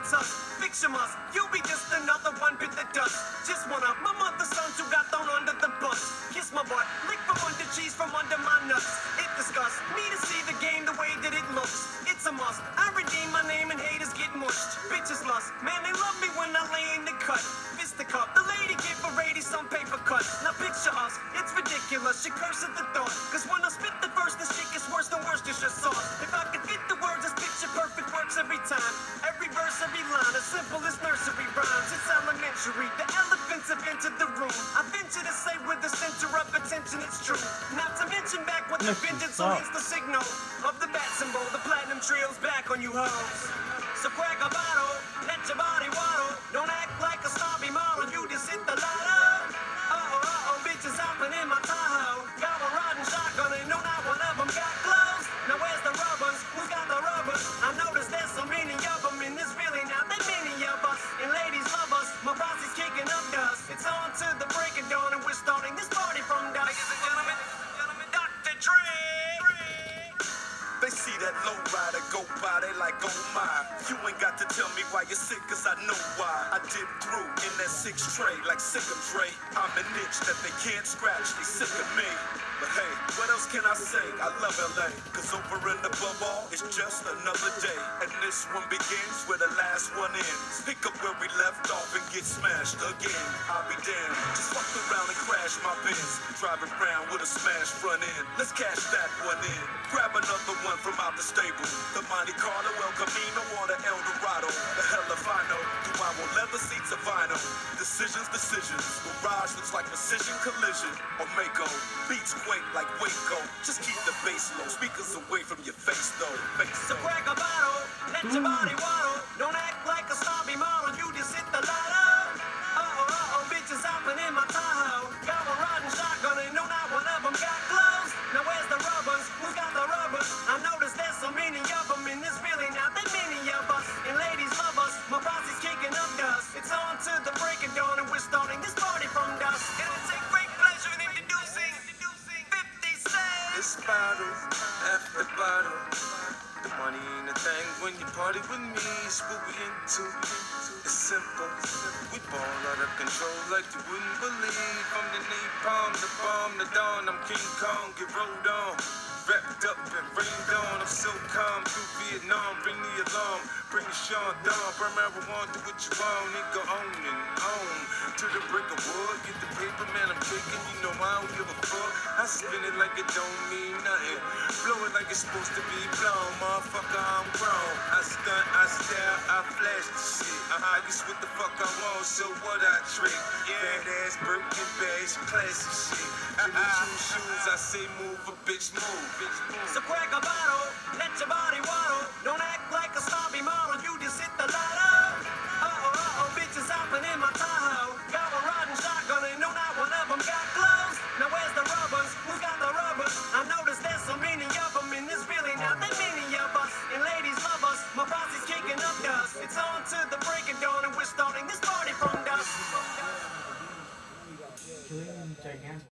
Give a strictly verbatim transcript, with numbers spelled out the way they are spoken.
it's us. Fiction us, you'll be just another one bit of dust. Just one of my mother's sons who got thrown under the bus. Kiss my butt, lick from under cheese from under my nuts. It disgusts me to see the game the way that it looks. It's a must, I redeem my name and haters get mushed. Bitches lust, man they love me when I lay in the cut. Fist the cup, the lady give a lady some paper cut. Now picture us, it's ridiculous, she curse at the thought. Cause when I spit the verse, the shit gets worse than worse, just your sauce. If I could fit the words, this picture perfect works every time. Every verse, every line, as simple as nursery rhymes. It's elementary, the elephants have entered the room. I venture to say with the center of attention it's true. Not to mention back with the vengeance, so it's the signal of the bat symbol. The platinum trio's back on you hoes. So crack a bottle, let your body waddle. Don't act like a snobby model, you just hit the lotto. Uh-oh, uh-oh, bitches hopping in my Tahoe. Got a riding shotgun and no, not one of them got clothes. Now where's the rubbers? Who's got the rubbers? I noticed there's so many of them and there's really not that many of us. And ladies love us, my posse's kicking up dust. It's on to the break of dawn and we're starting this party from dusk. Ladies and gentlemen, gentlemen, Doctor Dre. They see that low rider go by, they like, oh my. You ain't got to tell me why you're sick, cause I know why. I dip through in that six tray like sick of Dre. I'm an itch that they can't scratch, they sick of me. But hey, what else can I say? I love L A, cause over and above all, it's just another day. And this one begins where the last one ends. Pick up where we left off and get smashed again. I'll be damned, just walk around and crash my Benz. Driving around with a smashed front end. Let's cash that one in. Grab another one from out the stable. The Monte Carlo, El Camino, or the El Dorado. The hell if I know. Do I want leather seats or vinyl? Decisions, decisions. Garage looks like precision collision. Or Mako. Beats quake like Waco. Just keep the bass low. Speakers away from your face though. Face so crack a bottle. Let your body waddle. Don't act like a snobby model. You just hit the lotto. Uh-oh, uh-oh, bitches hopping in my Tahoe. Got a riding shotgun and no, not one of them got clothes. Now where's the rubbers? Who's got the rubbers? I noticed there's so many of them and there's really not that many of us. And ladies love us, my posse's kicking up dust. It's on to the break of dawn and we're starting this party from dusk. And I take great pleasure in introducing, introducing fifty cent. This bottle after bottle. The money ain't a thing when you party with me. It's what we into. It's simple. We ball out of control like you wouldn't believe. From the napalm, the bomb, the dawn. I'm King Kong, get rolled on. Wrapped up and rained on. I'm so calm through Vietnam. Bring the alarm, bring the Sean down. Burn marijuana, do what you want. Nigga on and on. To the brick of wood, get the paper, man. I'm taking. You know I don't give a fuck. I spin it like it don't mean nothing. Blow it like it's supposed to be blown. Motherfucker, I'm grown. I stunt, I style, I flash the shit. I guess what the fuck I want, so what I trick. Bad ass Birkin bags, classy shit. Jimmy Choo shoes, I say move, a bitch move. Bitch move. So crack a bottle, let your body waddle. Don't act like a snobby model, you just hit the lotto. Uh-oh, uh-oh, bitches hopping in my Tahoe. Got a riding shotgun and no, not one of them got clothes. Now where's the rubbers? Who's got the rubbers? I noticed there's so many of them and there's really not that many of us. And ladies love us, my posse's kicking up dust. It's on to the break of dawn and we're starting this party from dusk.